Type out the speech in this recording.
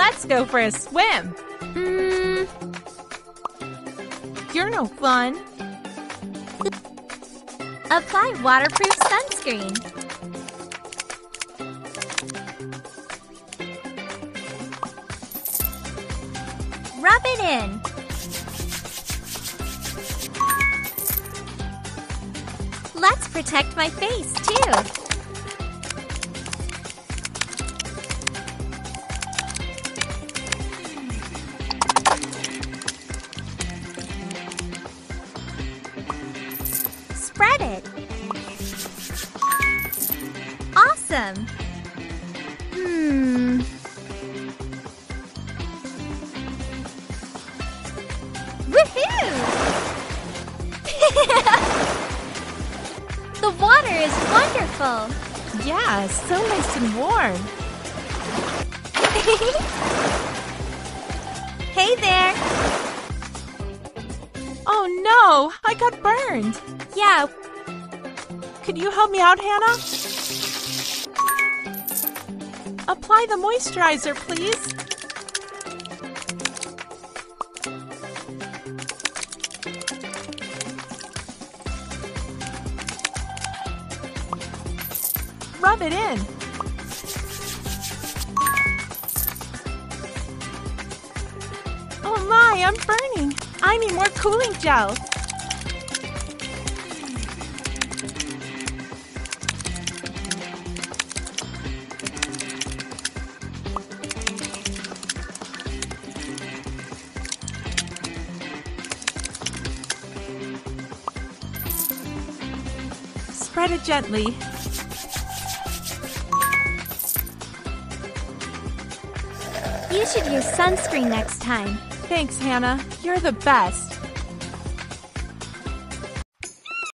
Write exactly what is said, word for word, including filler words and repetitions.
Let's go for a swim. Mm. You're no fun. Apply waterproof sunscreen. Rub it in. Let's protect my face, too. Spread it. Awesome. Hmm. Woohoo! The water is wonderful. Yeah, so nice and warm. Hey there. Oh no, I got burned. Yeah, Could you help me out, Hannah? Apply the moisturizer, please. Rub it in. Oh my, I'm burning. I need more cooling gel. Spread it gently. you should use sunscreen next time. Thanks, Hannah. You're the best.